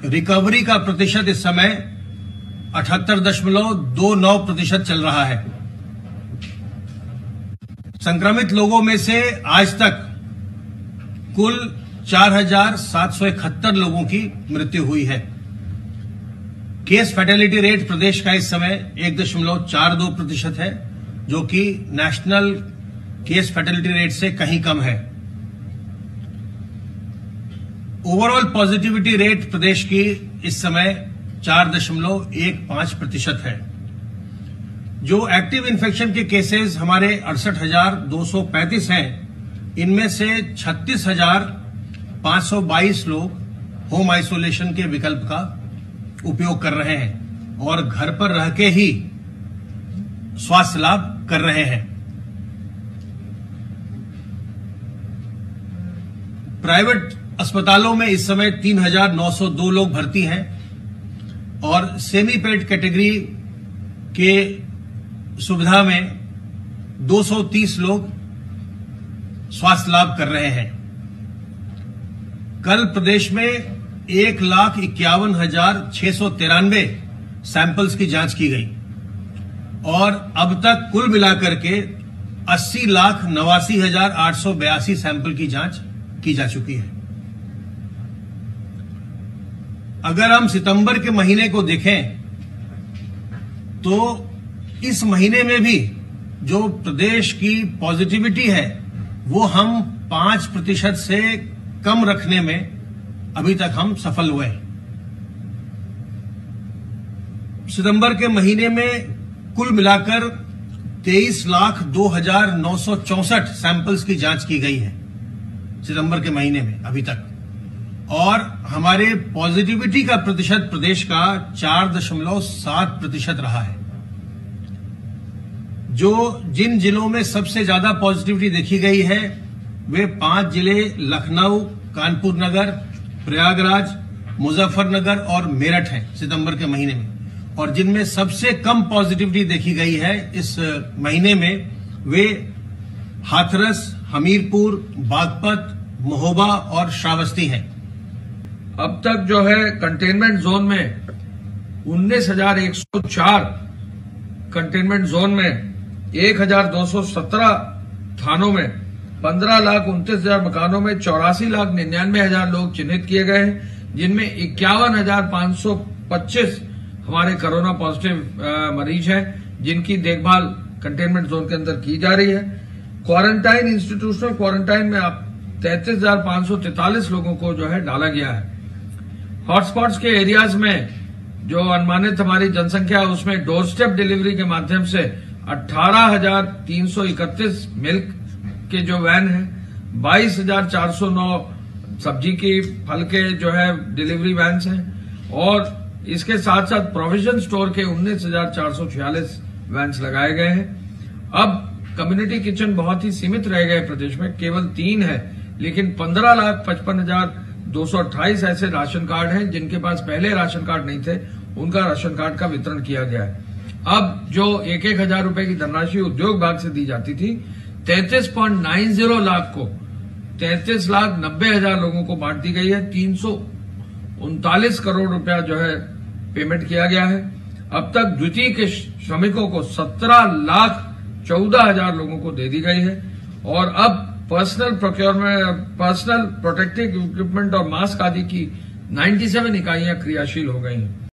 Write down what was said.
Recovery का प्रतिशत इस समय 78.29% चल रहा है। संक्रमित लोगों में से आज तक कुल 4,771 लोगों की मृत्यु हुई है। केस फैटेलिटी रेट प्रदेश का इस समय 1.42% है, जो कि नेशनल केस फैटेलिटी रेट से कहीं कम है। ओवरऑल पॉजिटिविटी रेट प्रदेश की इस समय 4.15% है। जो एक्टिव इन्फेक्शन के केसेस हमारे 68,235 हैं, इनमें से 36,522 लोग होम आइसोलेशन के विकल्प का उपयोग कर रहे हैं और घर पर रह के ही स्वास्थ्य लाभ कर रहे हैं। प्राइवेट अस्पतालों में इस समय 3,902 लोग भर्ती हैं और सेमी पेड कैटेगरी के सुविधा में 230 लोग स्वास्थ्य लाभ कर रहे हैं। कल प्रदेश में 1,51,693 सैंपल्स की जांच की गई और अब तक कुल मिलाकर के 80,89,882 सैंपल की जांच की जा चुकी है। अगर हम सितंबर के महीने को देखें तो इस महीने में भी जो प्रदेश की पॉजिटिविटी है वो हम 5% से कम रखने में अभी तक हम सफल हुए हैं। सितंबर के महीने में कुल मिलाकर 23,02,964 सैंपल्स की जांच की गई है सितंबर के महीने में अभी तक, और हमारे पॉजिटिविटी का प्रतिशत प्रदेश का 4.7% रहा है। जिन जिलों में सबसे ज्यादा पॉजिटिविटी देखी गई है वे 5 जिले लखनऊ, कानपुर नगर, प्रयागराज, मुजफ्फरनगर और मेरठ हैं सितंबर के महीने में, और जिनमें सबसे कम पॉजिटिविटी देखी गई है इस महीने में वे हाथरस, हमीरपुर, बागपत, महोबा और श्रावस्ती हैं। अब तक जो है कंटेनमेंट जोन में 19,104 कंटेनमेंट जोन में 1,217 थानों में 15,29,000 मकानों में 84,99,000 लोग चिन्हित किए गए हैं, जिनमें 51,525 हमारे कोरोना पॉजिटिव मरीज हैं, जिनकी देखभाल कंटेनमेंट जोन के अंदर की जा रही है। क्वारंटाइन, इंस्टीट्यूशनल क्वारंटाइन में आप 33,543 लोगों को जो है डाला गया है। हॉटस्पॉट्स के एरियाज में जो अनुमानित हमारी जनसंख्या है उसमें डोर स्टेप डिलीवरी के माध्यम से 18,331 मिल्क के जो वैन है, 22,409 सब्जी की, फल के जो है डिलीवरी वैन्स हैं, और इसके साथ साथ प्रोविजन स्टोर के 19,446 वैन्स लगाए गए हैं। अब कम्युनिटी किचन बहुत ही सीमित रह गए प्रदेश में, केवल 3 है, लेकिन 15,55,228 ऐसे राशन कार्ड हैं जिनके पास पहले राशन कार्ड नहीं थे, उनका राशन कार्ड का वितरण किया गया है। अब जो 1,000 रुपए की धनराशि उद्योग विभाग से दी जाती थी, 33.90 लाख को 33,90,000 लोगों को बांट दी गई है। 339 करोड़ रुपया जो है पेमेंट किया गया है। अब तक द्वितीय के श्रमिकों को 17,14,000 लोगों को दे दी गई है, और अब personal procurement, personal protective equipment और मास्क आदि की 97 इकाइयां क्रियाशील हो गई हैं।